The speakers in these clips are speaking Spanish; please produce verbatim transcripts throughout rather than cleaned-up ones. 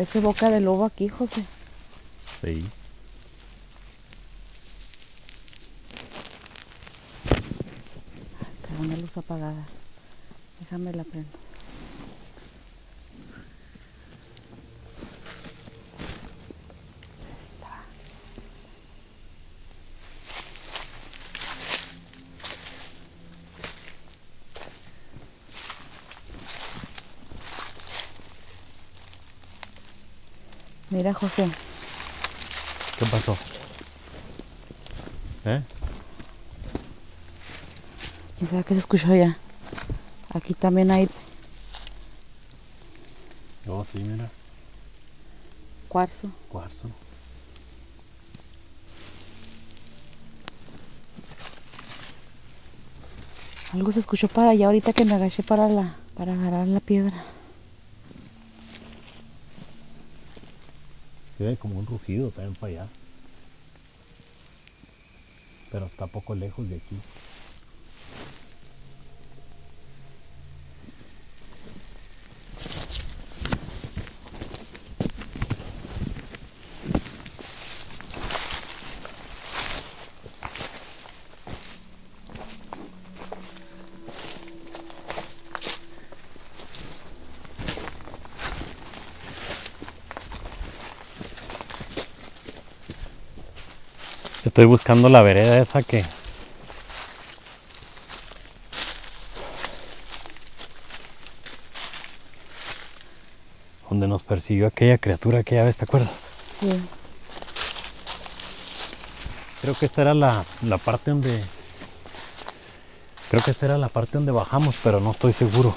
Parece boca de lobo aquí, José. Sí. Trae una luz apagada. Déjame la prendo. Está. Mira, José. ¿Qué pasó? ¿Eh? ¿Quién sabe qué se escuchó allá? Aquí también hay Oh, sí, mira. cuarzo. Cuarzo. Algo se escuchó para allá ahorita que me agaché para la para agarrar la piedra. Se ve como un rugido también para allá. Pero está poco lejos de aquí. Estoy buscando la vereda esa que... donde nos persiguió aquella criatura aquella vez, ¿te acuerdas? Sí. Creo que esta era la, la parte donde... Creo que esta era la parte donde bajamos, pero no estoy seguro.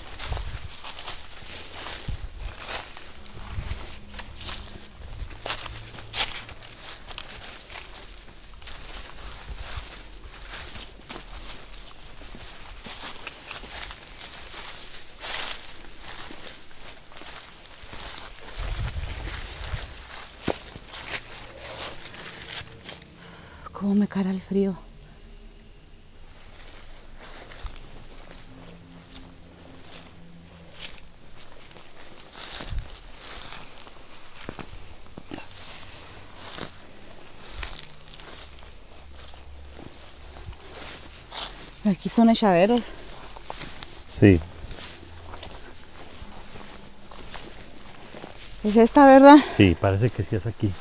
Cómo me cara el frío. Aquí son echaderos. Sí. Es esta, ¿verdad? Sí, parece que sí es aquí.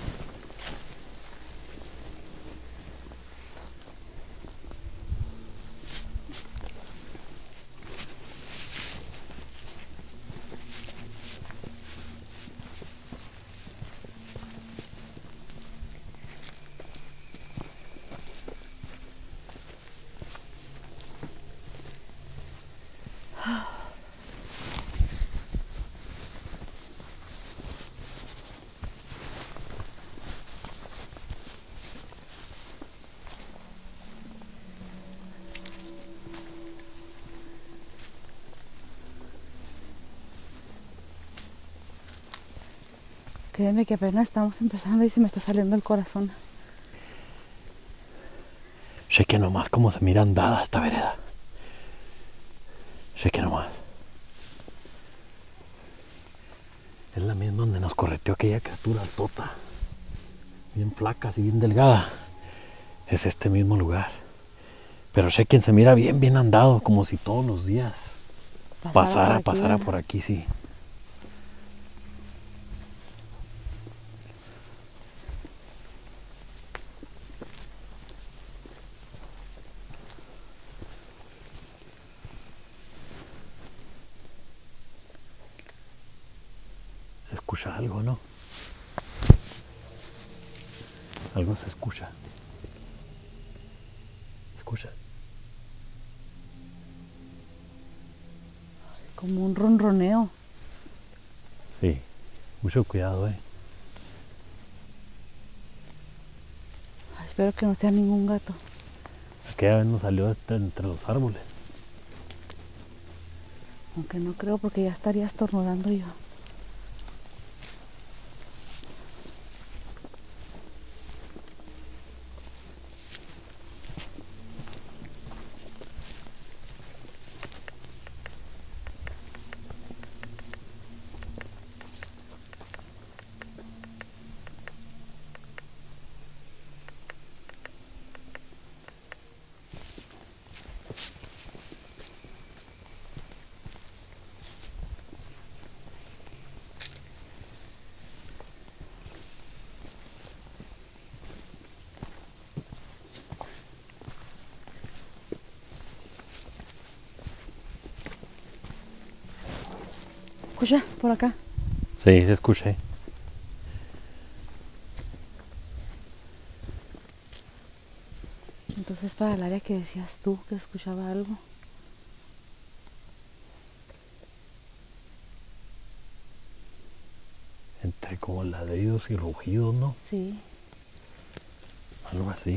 Créeme que apenas estamos empezando y se me está saliendo el corazón. Cheque nomás cómo se mira andada esta vereda. Cheque nomás. Es la misma donde nos correteó aquella criatura tota. Bien flaca, así bien delgada. Es este mismo lugar. Pero chequen, se mira bien, bien andado, como si todos los días pasara, por pasara aquí, por aquí, sí. Se escucha algo, ¿no? Algo se escucha. Escucha. como un ronroneo. Sí, mucho cuidado, eh. Ay, espero que no sea ningún gato. Aquella vez nos salió entre, entre los árboles. Aunque no creo porque ya estaría estornudando yo. escucha por acá. Sí, se escuché. Entonces para el área que decías tú que escuchaba algo. Entre como ladridos y rugidos, ¿no? Sí. Algo así.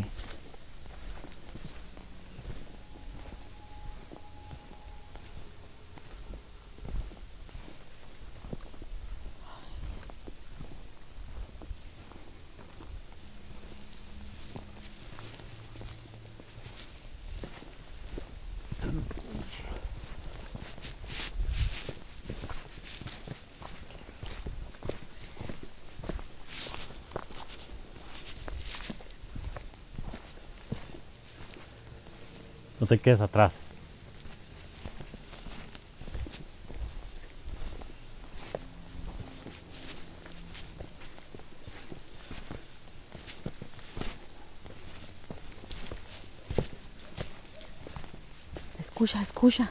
No te quedes atrás. Escucha, escucha.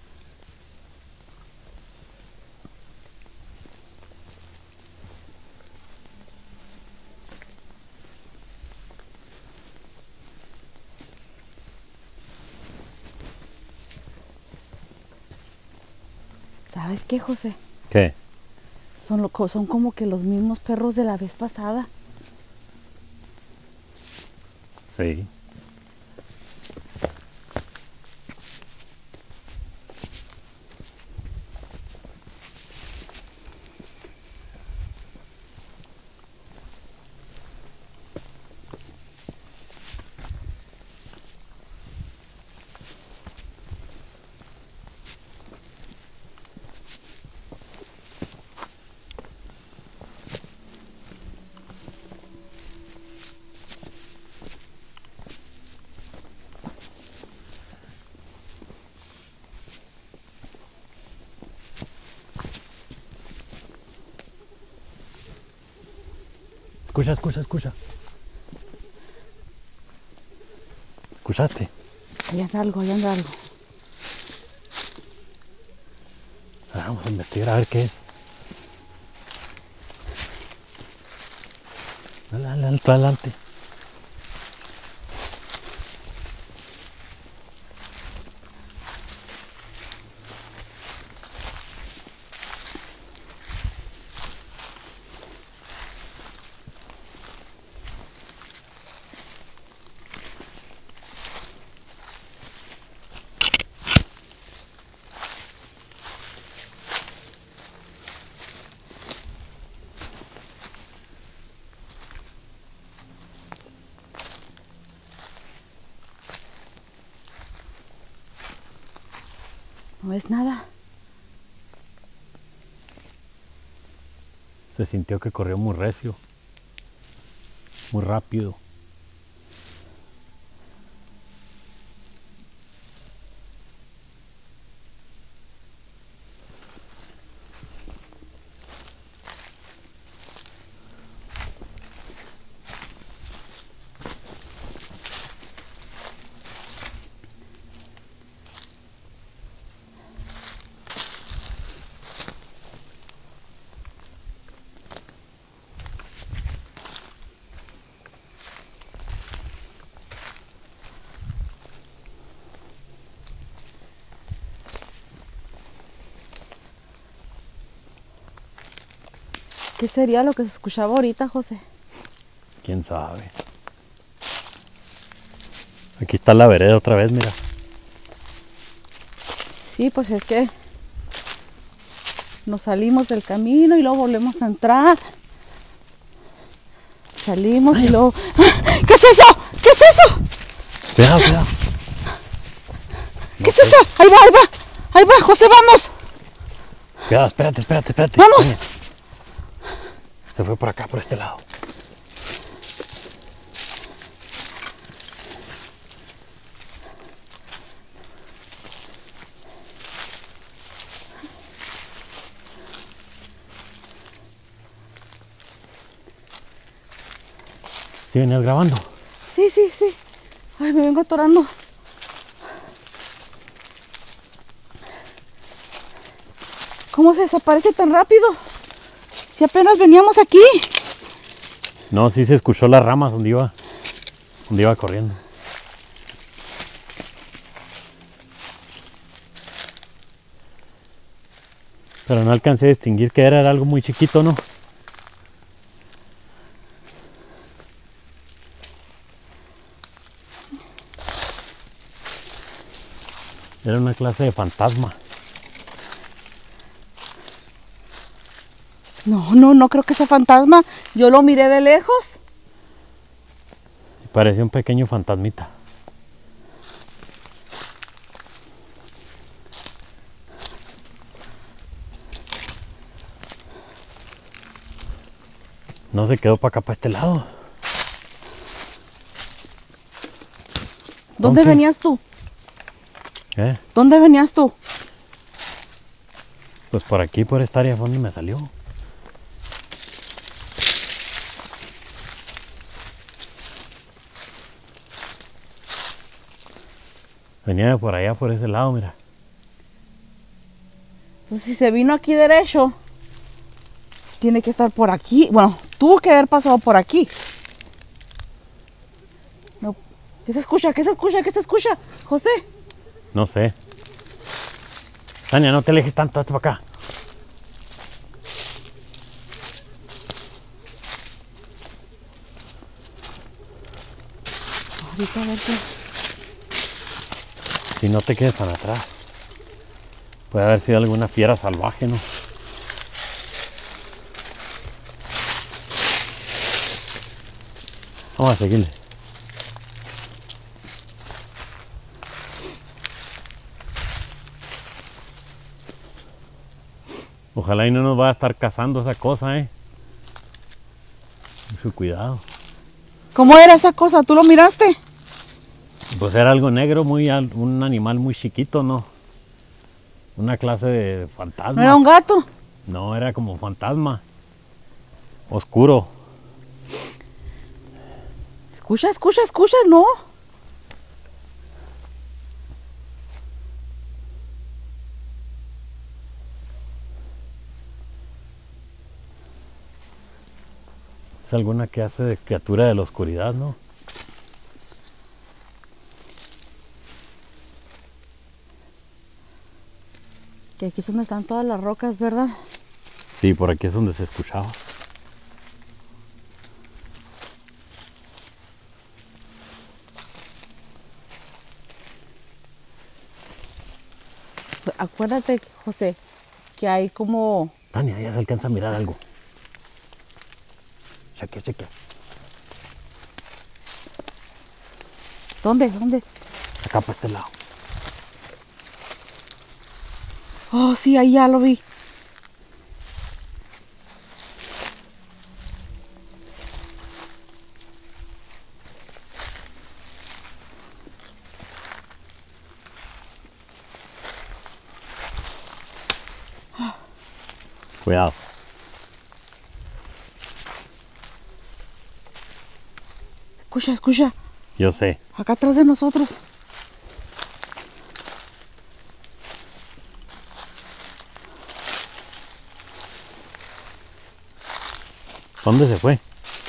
¿Sabes qué, José? ¿Qué? Son, lo, son como que los mismos perros de la vez pasada. Sí. Escucha, escucha, escucha. ¿Escuchaste? Ahí anda algo, ahí anda algo. Vamos a investigar a ver qué es. Dale, dale, dale, tú adelante. No es nada. Se sintió que corrió muy recio, muy rápido. ¿Qué sería lo que se escuchaba ahorita, José? ¿Quién sabe? Aquí está la vereda otra vez, mira. Sí, pues es que nos salimos del camino y luego volvemos a entrar. Salimos y luego... ¡Ah! ¿Qué es eso? ¿Qué es eso? Cuidado, cuidado. ¿Qué es eso? Ahí va, ahí va. Ahí va, José, vamos. Cuidado, espérate, espérate, espérate. Vamos. Ven. Se fue por acá, por este lado. ¿Sí venías grabando? Sí, sí, sí. Ay, me vengo atorando. ¿Cómo se desaparece tan rápido? Si apenas veníamos aquí. No, sí se escuchó las ramas donde iba, donde iba corriendo. Pero no alcancé a distinguir que era, era algo muy chiquito, ¿no? Era una clase de fantasma. No, no, no creo que sea fantasma. Yo lo miré de lejos. Parecía un pequeño fantasmita. No se quedó para acá, para este lado. ¿Dónde Entonces, venías tú? ¿Eh? ¿Dónde venías tú? Pues por aquí, por esta área fue donde me salió. Venía de por allá, por ese lado, mira. Entonces, si se vino aquí derecho, tiene que estar por aquí. Bueno, tuvo que haber pasado por aquí. No. ¿Qué se escucha? ¿Qué se escucha? ¿Qué se escucha? José. No sé. Tania, no te alejes tanto, hazte para acá. Ahorita a ver qué. Si no te quedes tan atrás. Puede haber sido alguna fiera salvaje, ¿no? Vamos a seguirle. Ojalá y no nos vaya a estar cazando esa cosa, ¿eh? Mucho cuidado. ¿Cómo era esa cosa? ¿Tú lo miraste? Pues era algo negro, muy al- un animal muy chiquito, ¿no? Una clase de fantasma. ¿No era un gato? No, era como fantasma. Oscuro. Escucha, escucha, escucha, no. Es alguna que hace de criatura de la oscuridad, ¿no? Que aquí es donde están todas las rocas, ¿verdad? Sí, por aquí es donde se escuchaba. Acuérdate, José, que hay como... Tania, ya se alcanza a mirar algo. Cheque, cheque. ¿Dónde? ¿Dónde? Acá para este lado. Oh, sí, ahí ya lo vi. Cuidado. Escucha, escucha. Yo sé. Acá atrás de nosotros. ¿Dónde se fue?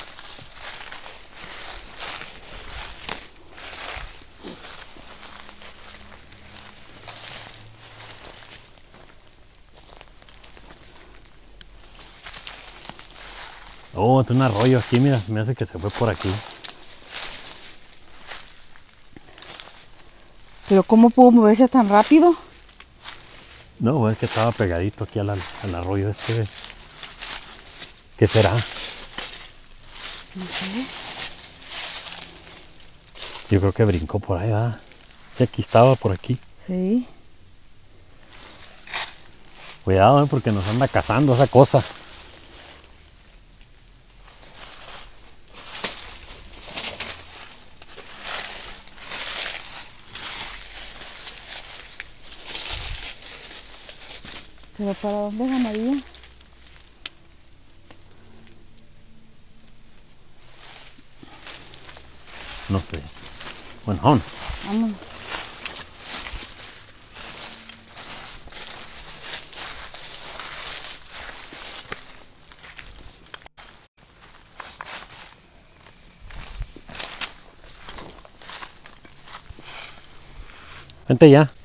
Oh, tiene un arroyo aquí, mira, me hace que se fue por aquí. Pero ¿cómo pudo moverse tan rápido? No, es que estaba pegadito aquí al, al arroyo este. ¿Qué será? No sé. Yo creo que brincó por ahí, ¿verdad? Y aquí estaba, por aquí. Sí. Cuidado, ¿eh? Porque nos anda cazando esa cosa. ¿Pero para dónde ganaría? No sé. Bueno, vámonos. Vámonos. Vente ya.